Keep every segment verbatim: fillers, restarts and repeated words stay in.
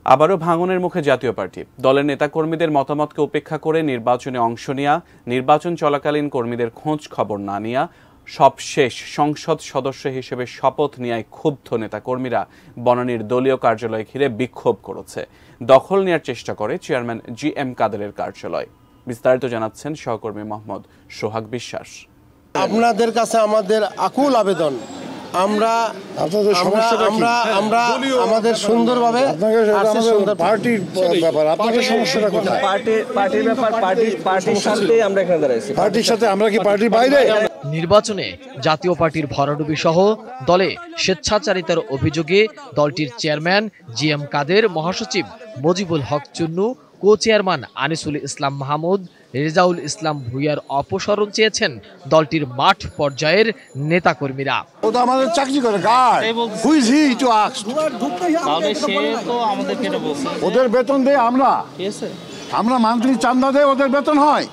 আবারও ভাঙনের মুখে জাতীয় পার্টি। দলের নেতাকর্মীদের মতামতকে উপেক্ষা করে নির্বাচনে অংশ নেওয়া, নির্বাচন চলাকালীন কর্মীদের খোঁজ খবর না নেওয়া, সবশেষ সংসদ সদস্য হিসেবে শপথ নেওয়ায় ক্ষুব্ধ নেতাকর্মীরা বনানীর দলীয় কার্যালয় ঘিরে বিক্ষোভ করেছে। দখল নেওয়ার চেষ্টা করে চেয়ারম্যান জি এম কাদেরের কার্যালয়। বিস্তারিত জানাচ্ছেন সহকর্মী মোহাম্মদ সোহাগ বিশ্বাস। আপনাদের কাছে আমাদের আকুল আবেদন, আমরা আমরা আমরা আমাদের সুন্দরভাবে পার্টির ব্যাপার, আপনাদের সমস্যাটা কোথায়? পার্টি পার্টির ব্যাপার, পার্টি পার্টির সাথে আমরা এখানে দাঁড়াইছি। পার্টির সাথে আমরা কি পার্টির বাইরে? নির্বাচনে জাতীয় পার্টির ভরাডুবি সহ দলে স্বেচ্ছাচারিতার অভিযোগে দলটির চেয়ারম্যান জি এম কাদের, মহাসচিব মজিবুল হক চুন্নু, কো চেয়ারম্যান আনিসুল ইসলাম মাহমুদ, রেজাউল ইসলাম ভুইয়ার অপসারণ চেয়েছেন দলটির মাঠ পর্যায়ের নেতাকর্মীরা। ও তো আমাদের চাকরি করে, guard. Who is he to ask? তাহলে সে তো আমাদেরকে এটা বলছে। ওদের বেতন দেয় আমরা, ঠিক আছে, আমরা মান্থলি চাঁদা দেয়, ওদের বেতন হয়।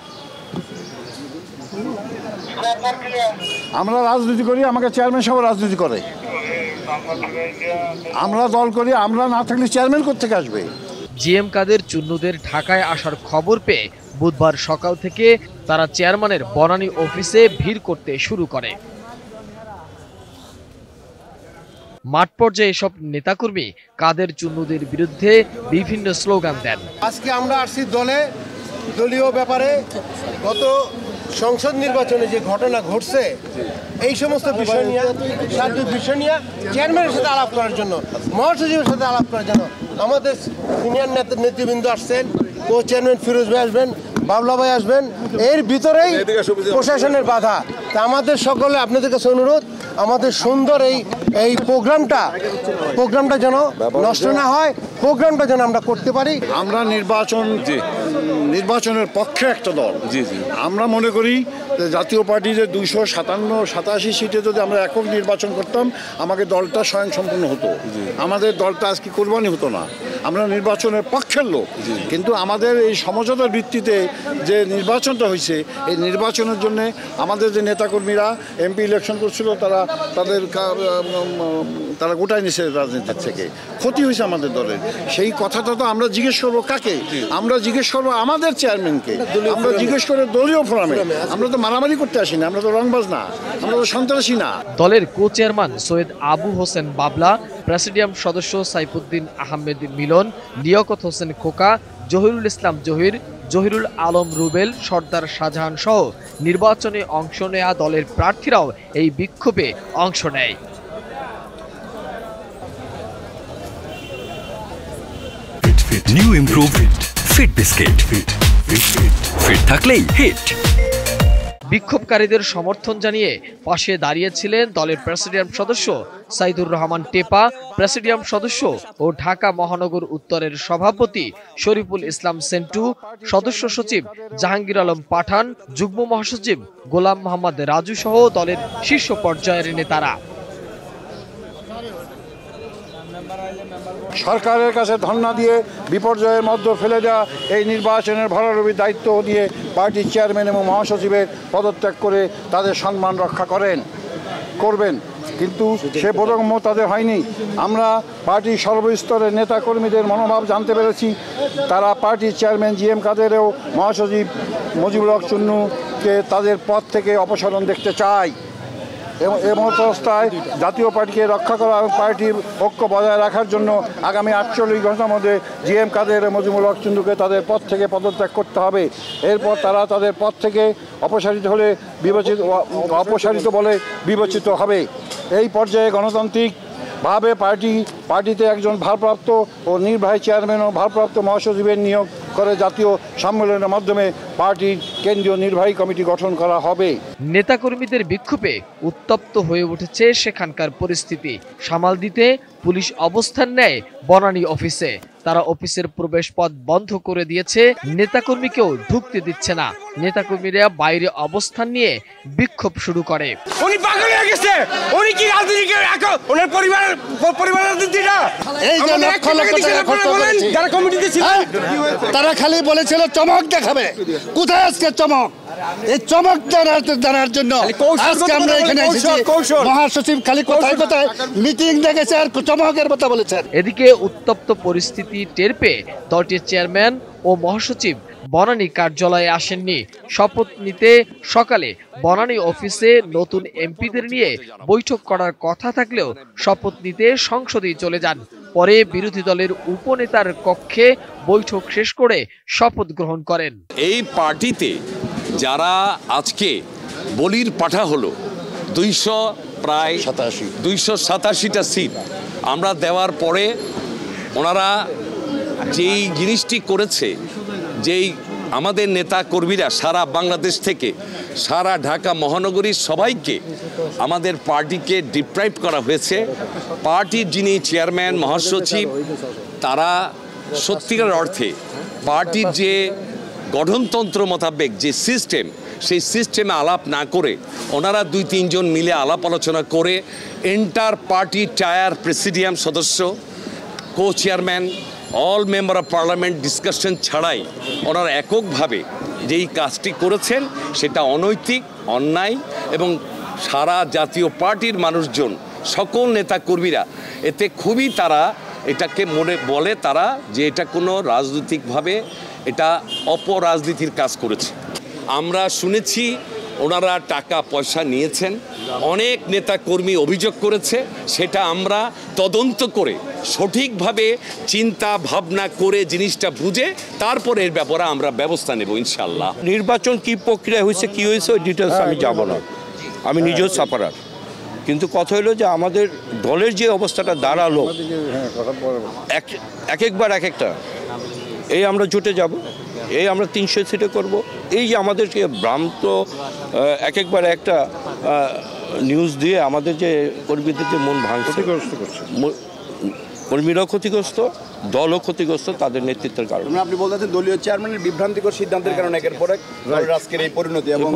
আমরা রাজনীতি করি, আমাকে চেয়ারম্যান সাহেব রাজনীতি করে। আমরা দল করি, আমরা না থাকলে চেয়ারম্যান কোত্থেকে আসবে? জি এম কাদের চুন্নুদের ঢাকায় আসার খবর পেয়ে বুধবার সকাল থেকে তারা চেয়ারম্যানের বনানী অফিসে ভিড় করতে শুরু করে। মাঠ পর্যায়ে এসব নেতাকর্মী কাদের চুন্নুদের বিরুদ্ধে বিভিন্ন স্লোগান দেন। আজকে আমরা আসছি দলে দলীয় ব্যাপারে, গত সংসদ নির্বাচনে যে ঘটনা ঘটছে এই সমস্ত বিষয় নিয়ে সার্বিক বিষয় নিয়ে চেয়ারম্যানের সাথে আলাপ করার জন্য, মহাসচিবের সাথে আলাপ করার জন্য আমাদের সিনিয়র নেতৃবৃন্দ আসছেন, কো চেয়ারম্যান ফিরোজ ভাই আসবেন, বাবলা ভাই আসবেন। এর ভিতরেই প্রশাসনের বাধা। তা আমাদের সকলে আপনাদের কাছে অনুরোধ, আমাদের সুন্দর এই এই প্রোগ্রামটা প্রোগ্রামটা যেন নষ্ট না হয়, প্রোগ্রামটা যেন আমরা করতে পারি। আমরা নির্বাচন নির্বাচনের পক্ষে একটা দল। আমরা মনে করি জাতীয় পার্টি যে দুইশো সাতান্ন সাতাশি সিটে যদি আমরা একক নির্বাচন করতাম, আমাকে দলটা স্বয়ংসম্পূর্ণ হতো, আমাদের দলটা আজকে কোরবানি হতো না। আমরা নির্বাচনের পক্ষের লোক, কিন্তু আমাদের এই সমঝোতার ভিত্তিতে যে নির্বাচনটা হয়েছে, এই নির্বাচনের জন্য আমাদের যে নেতাকর্মীরা এমপি ইলেকশন করছিল, তারা তাদের তারা গোটায় নিছে রাজনীতির থেকে, ক্ষতি হয়েছে আমাদের দলের। সেই কথাটা তো আমরা জিজ্ঞেস করবো কাকে? আমরা জিজ্ঞেস করবো আমাদের চেয়ারম্যানকে, আমরা জিজ্ঞেস করে দলীয় ফোরামে। আমরা তো মারামারি করতে আসি না, আমরা তো রংবাজ না, আমরা তো সন্ত্রাসী না। দলের co chairman Syed Abu Hossain Babla, presidium সদস্য সাইফুদ্দিন আহমেদ মিলন, লিয়াকত হোসেন খোকা, জহিরুল ইসলাম জহির, জহিরুল আলম রুবেল, সর্দার শাহজাহান সহ নির্বাচনে অংশ নেয়া দলের প্রার্থীরাও এই বিক্ষোভে অংশ নেয়। New improved fit biscuit, fit থাকলেই হিট। বিক্ষোভকারীদের সমর্থন জানিয়ে পাশে দাঁড়িয়েছিলেন দলের প্রেসিডিয়াম সদস্য সাইদুর রহমান টেপা, প্রেসিডিয়াম সদস্য ও ঢাকা মহানগর উত্তরের সভাপতি শরীফুল ইসলাম সেন্টু, সদস্য সচিব জাহাঙ্গীর আলম পাঠান, যুগ্ম মহাসচিব গোলাম মোহাম্মদ রাজু সহ দলের শীর্ষ পর্যায়ের নেতারা। সরকারের কাছে ধর্ণা দিয়ে বিপর্যয়ের মধ্যে ফেলে দেওয়া এই নির্বাচনের ভরাডুবির দায়িত্ব দিয়ে পার্টির চেয়ারম্যান এবং মহাসচিবের পদত্যাগ করে তাদের সম্মান রক্ষা করেন করবেন, কিন্তু সে বোধগম্য তাদের হয়নি। আমরা পার্টির সর্বস্তরের নেতাকর্মীদের মনোভাব জানতে পেরেছি। তারা পার্টির চেয়ারম্যান জি এম কাদের ও মহাসচিব মজিবুল হক চুন্নুকে তাদের পদ থেকে অপসারণ দেখতে চায়। এমত অবস্থায় জাতীয় পার্টিকে রক্ষা করা এবং পার্টির ঐক্য বজায় রাখার জন্য আগামী আটচল্লিশ ঘন্টার মধ্যে জি এম কাদের মজিবুল হক চুন্নুকে তাদের পদ থেকে পদত্যাগ করতে হবে। এরপর তারা তাদের পদ থেকে অপসারিত হলে বিবেচিত অপসারিত বলে বিবেচিত হবে। এই পর্যায়ে গণতান্ত্রিক ভাবে পার্টি পার্টিতে একজন ভারপ্রাপ্ত ও নির্বাহী চেয়ারম্যান ও ভারপ্রাপ্ত মহাসচিবের নিয়োগ করে জাতীয় সম্মেলনের মাধ্যমে পার্টির কেন্দ্রীয় নির্বাহী কমিটি গঠন করা হবে। নেতাকর্মীদের বিক্ষোভে উত্তপ্ত হয়ে উঠেছে সেখানকার পরিস্থিতি। সামাল দিতে পুলিশ অবস্থান নেয় বনানী অফিসে। তারা অফিসের প্রবেশ পথ বন্ধ করে দিয়েছে, নেতাকর্মীকেও ঢুকতে দিচ্ছে না। নেতাকর্মীরা বাইরে অবস্থান নিয়ে বিক্ষোভ শুরু করে। উনি পাগল হয়ে গেছে, উনি কি রাজনীতি ওনার পরিবার পরিবারের এই যে লক্ষ লক্ষ টাকা খরচ করেছে যারা কমিটিতে ছিল তারা খালি বলেছিল চমক দেখাবে। কোথায় আজকে চমক? এই চমক জানার জন্য আজকে আমরা এখানে এসেছি। মহাসচিব খালি কোথায় কোথায় মিটিং ডেকেছে আর চমকের কথা বলেছেন। এদিকে উত্তপ্ত পরিস্থিতি টের পেয়ে দলটির চেয়ারম্যান ও মহাসচিব বনানী কার্যালয়ে আসেননি। শপথ নিতে সকালে বনানী অফিসে নতুন এমপিদের নিয়ে বৈঠক করার কথা থাকলেও শপথ নিতে সংসদেই চলে যান। পরে বিরোধী দলের উপনেতার কক্ষে বৈঠক শেষ করে শপথ গ্রহণ করেন। এই পার্টিতে যারা আজকে বলির পাঠা হলো দুইশো প্রায় সাতাশি দুইশো সাতাশিটা সিট আমরা দেওয়ার পরে ওনারা যেই জিনিসটি করেছে, যেই আমাদের নেতা কর্মীরা সারা বাংলাদেশ থেকে সারা ঢাকা মহানগরীর সবাইকে আমাদের পার্টিকে ডিপ্রাইভ করা হয়েছে। পার্টির যিনি চেয়ারম্যান মহাসচিব তারা সত্যিকার অর্থে পার্টির যে গঠনতন্ত্র মোতাবেক যে সিস্টেম, সেই সিস্টেমে আলাপ না করে ওনারা দুই তিনজন মিলে আলাপ আলোচনা করে এন্টার পার্টি টায়ার প্রেসিডিয়াম সদস্য, co chairman, all member of parliament discussion ছাড়াই ওনারা এককভাবে যেই কাজটি করেছেন সেটা অনৈতিক, অন্যায় এবং সারা জাতীয় পার্টির মানুষজন সকল নেতা কর্মীরা এতে খুবই তারা এটাকে মনে বলে তারা যে এটা কোনো রাজনৈতিকভাবে এটা অপরাজনীতির কাজ করেছে। আমরা শুনেছি ওনারা টাকা পয়সা নিয়েছেন, অনেক নেতা কর্মী অভিযোগ করেছে, সেটা আমরা তদন্ত করে সঠিকভাবে চিন্তা ভাবনা করে জিনিসটা বুঝে তারপরে এর ব্যাপারে আমরা ব্যবস্থা নেব ইনশাল্লাহ। নির্বাচন কি প্রক্রিয়া হয়েছে, কি হয়েছে ওই ডিটেলস আমি যাব না, আমি নিজেও সাপারার। কিন্তু কথা হলো যে আমাদের দলের যে অবস্থাটা দাঁড়ালো এক এক একবার এক একটা, এই আমরা জোটে যাব, এই আমরা তিনশো সিটে করব, এই যে আমাদেরকে ভ্রান্ত এক একবার একটা নিউজ দিয়ে আমাদের যে কর্মীদের যে মন ভাঙছে, কর্মীরাও ক্ষতিগ্রস্ত, দলও ক্ষতিগ্রস্ত তাদের নেতৃত্বের কারণে। আপনি বলতেছেন দলীয় চেয়ারম্যানের বিভ্রান্তিকর সিদ্ধান্তের কারণে একের পর এক আজকের এই পরিণতি এবং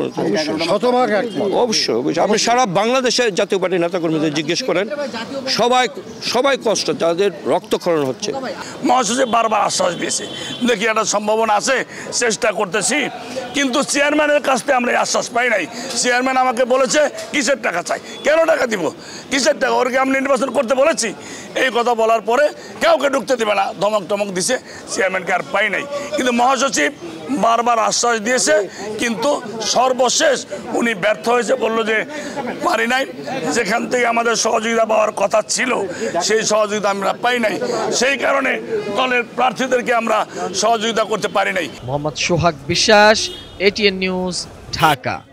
অবশ্যই অবশ্যই আপনি সারা বাংলাদেশের জাতীয় পার্টির নেতাকর্মীদের জিজ্ঞেস করেন, সবাই সবাই কষ্ট, তাদের রক্তক্ষরণ হচ্ছে। মহাসচিব বারবার আশ্বাস দিয়েছে, দেখি একটা সম্ভাবনা আছে, চেষ্টা করতেছি, কিন্তু চেয়ারম্যানের কাছ থেকে আমরা আশ্বাস পাই নাই। চেয়ারম্যান আমাকে বলেছে কিসের টাকা চাই, কেন টাকা দিব, কিসের টাকা, ওরকে আমি নির্বাচন করতে বলেছি। এই কথা বলার পরে কাউকে ঢুকতে দেবে না, ধমক টমক দিছে, চেয়ারম্যানকে আর পাই নাই। কিন্তু মহাসচিব বারবার আশ্বাস দিয়েছে, কিন্তু সর্বশেষ উনি ব্যর্থ হয়েছে, বলল যে পারি নাই, যেখান থেকে আমাদের সহযোগিতা পাওয়ার কথা ছিল সেই সহযোগিতা আমরা পাই নাই, সেই কারণে দলের প্রার্থীদেরকে আমরা সহযোগিতা করতে পারি নাই। মোহাম্মদ সোহাগ বিশ্বাস, এটিএন নিউজ, ঢাকা।